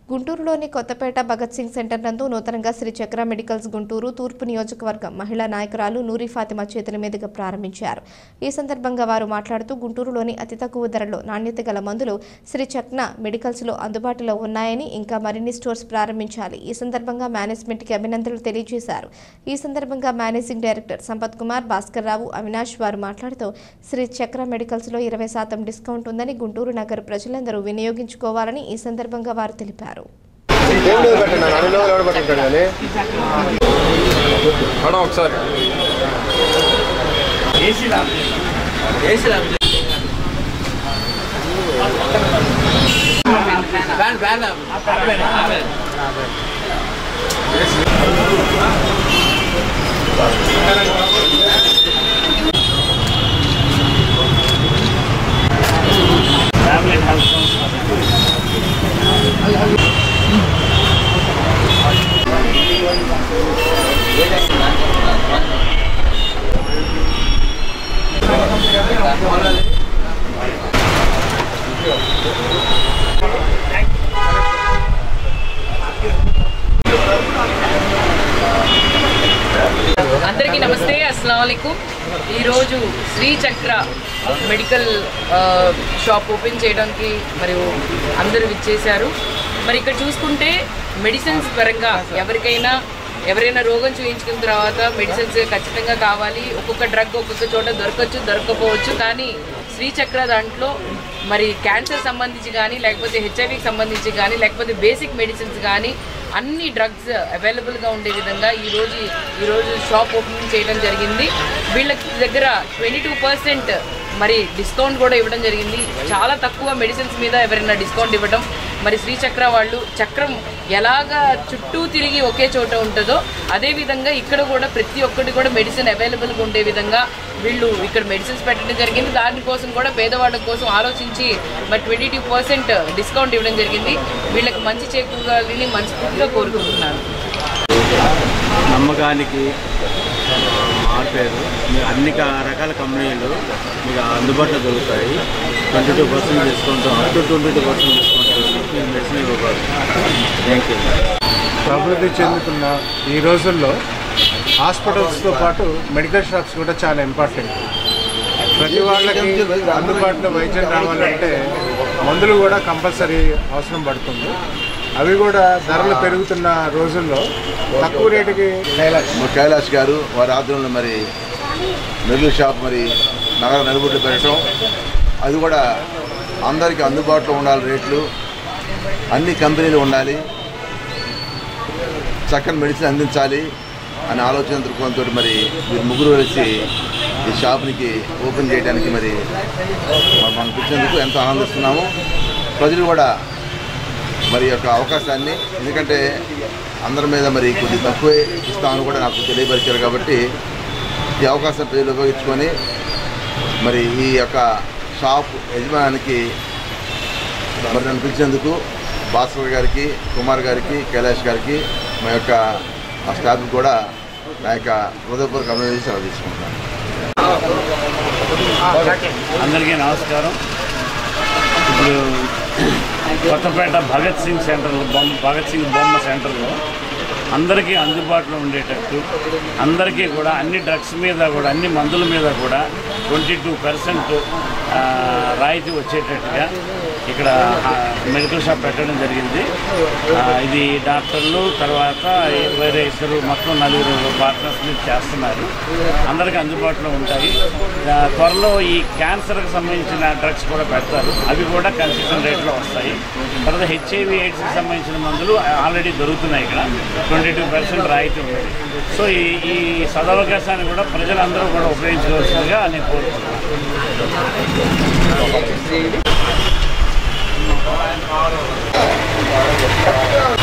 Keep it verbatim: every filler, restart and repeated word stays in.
గుంటూరులోని కొత్తపేట భగత్ సింగ్ సెంటర్ నందు నూతనంగా శ్రీ చక్ర మెడికల్స్ గుంటూరు తూర్పు నియోజకవర్గం మహిళా నాయకురాలు నూరి ఫాతిమా చేతుల మీదుగా ప్రారంభించారు. ఈ సందర్భంగా వారు మాట్లాడుతూ గుంటూరులోని అతి తక్కువ ధరలో నాణ్యత గల మందులు శ్రీ చక్ర మెడికల్స్ లో అందుబాటులో ఉన్నాయని, ఇంకా మరిన్ని స్టోర్స్ ప్రారంభించాలి. ఈ సందర్భంగా మేనేజ్మెంట్ కి అభినందనలు తెలియజేశారు. ఈ సందర్భంగా మేనేజింగ్ డైరెక్టర్ సంపత్ కుమార్, భాస్కర్ రావు, అవినాష్ వారు మాట్లాడుతూ శ్రీ చక్ర మెడికల్స్ లో ఇరవై శాతం డిస్కౌంట్ ఉందని, గుంటూరు నగర ప్రజలందరూ వినియోగించుకోవాలని ఈ సందర్భంగా వారు తెలిపారు. అందరికీ నమస్తే, అస్సలాము అలైకుం. ఈరోజు శ్రీ చక్ర మెడికల్ షాప్ ఓపెన్ చేయడానికి మరియు అందరూ విచ్చేశారు. మరి ఇక్కడ చూసుకుంటే మెడిసిన్స్ పరంగా ఎవరికైనా ఎవరైనా రోగం చూయించుకున్న తర్వాత మెడిసిన్స్ ఖచ్చితంగా కావాలి. ఒక్కొక్క డ్రగ్ ఒక్కొక్క చోట దొరకచ్చు, దొరకపోవచ్చు. కానీ శ్రీ చక్ర దాంట్లో మరి క్యాన్సర్ సంబంధించి కానీ, లేకపోతే హెచ్ఐవికి సంబంధించి కానీ, లేకపోతే బేసిక్ మెడిసిన్స్ కానీ అన్ని డ్రగ్స్ అవైలబుల్గా ఉండే విధంగా ఈరోజు ఈరోజు షాప్ ఓపెనింగ్ చేయడం జరిగింది. వీళ్ళకి దగ్గర ట్వంటీ టూ పర్సెంట్ మరి డిస్కౌంట్ కూడా ఇవ్వడం జరిగింది. చాలా తక్కువ మెడిసిన్స్ మీద ఎవరైనా డిస్కౌంట్ ఇవ్వడం, మరి శ్రీ చక్ర వాళ్ళు చక్రం ఎలాగా చుట్టూ తిరిగి ఒకే చోట ఉంటుందో అదేవిధంగా ఇక్కడ కూడా ప్రతి ఒక్కటి కూడా మెడిసిన్ అవైలబుల్గా ఉండే విధంగా వీళ్ళు ఇక్కడ మెడిసిన్స్ పెట్టడం జరిగింది. దానికోసం కూడా పేదవాళ్ళ కోసం ఆలోచించి మరి ట్వంటీ టూ పర్సెంట్ డిస్కౌంట్ ఇవ్వడం జరిగింది. వీళ్ళకి మంచి చేకూరాలని మనస్ఫూర్తిగా కోరుకుంటున్నాను. నమ్మకానికి మార్పేరు అన్ని రకాల కంపెనీలు మీకు అందుబాటులో దొరుకుతాయి. Twenty two percent discount up to twenty two percent discount medicine ఇవ్వబోదు. Thank you. అభివృద్ధి చెందుతున్న ఈ రోజుల్లో హాస్పిటల్స్తో పాటు మెడికల్ షాప్స్ కూడా చాలా ఇంపార్టెంట్. ప్రతి వాళ్ళకి అందుబాటులో వైద్యం రావాలంటే మందులు కూడా కంపల్సరీ అవసరం పడుతుంది. అవి కూడా ధరలు పెరుగుతున్న రోజుల్లో తక్కువ రేటుకి కైలాష్ కైలాష్ గారు వారి ఆధ్వర్యంలో మరి మెడికల్ షాప్ మరి నగర నలుగురిలో పెట్టడం, అది కూడా అందరికీ అందుబాటులో ఉండాలి. రేట్లు అన్ని కంపెనీలు ఉండాలి, చక్కని మెడిసిన్ అందించాలి అనే ఆలోచన దృక్పథంతో మరి మీరు ముగ్గురు కలిసి ఈ షాప్నికి ఓపెన్ చేయడానికి మరి మనం కూర్చున్నందుకు ఎంతో ఆనందిస్తున్నాము. ప్రజలు కూడా మరి యొక్క అవకాశాన్ని, ఎందుకంటే అందరి మీద మరి కొద్ది తక్కువే ఇస్తామని కూడా నాకు తెలియపరిచారు. కాబట్టి ఈ అవకాశం ప్రజలు ఉపయోగించుకొని మరి ఈ యొక్క షాప్ యజమానికి మరి నన్ను పిలిచేందుకు భాస్కర్ గారికి, కుమార్ గారికి, కైలాష్ గారికి, మా యొక్క ఆ స్టాఫ్కి కూడా నా యొక్క హృదయపూర్వక అభినందనలు సెలవు తీసుకుంటున్నాను. అందరికీ నమస్కారం. ఇప్పుడు కొత్తపేట భగత్ సింగ్ సెంటర్లో బొమ్మ భగత్ సింగ్ బొమ్మ సెంటర్లో అందరికీ అందుబాటులో ఉండేటట్టు, అందరికీ కూడా అన్ని డ్రగ్స్ మీద కూడా అన్ని మందుల మీద కూడా ట్వంటీ టూ పర్సెంట్ రాయితీ వచ్చేటట్టుగా ఇక్కడ మెడికల్ షాప్ పెట్టడం జరిగింది. ఇది డాక్టర్లు తర్వాత వేరే ఇద్దరు మొత్తం నలుగురు పార్ట్నర్స్ చేస్తున్నారు. అందరికీ అందుబాటులో ఉంటాయి. త్వరలో ఈ క్యాన్సర్కి సంబంధించిన డ్రగ్స్ కూడా పెడతారు. అవి కూడా కన్సెషన్ రేట్లో వస్తాయి. తర్వాత హెచ్ఐవి ఎయిడ్స్కి సంబంధించిన మందులు ఆల్రెడీ దొరుకుతున్నాయి. ఇక్కడ ట్వంటీ టూ పర్సెంట్ రాయితీ ఉంది. సో ఈ ఈ సదవకాశాన్ని కూడా ప్రజలందరూ కూడా ఉపయోగించవలసిందిగా నేను కోరుకుంటున్నాను.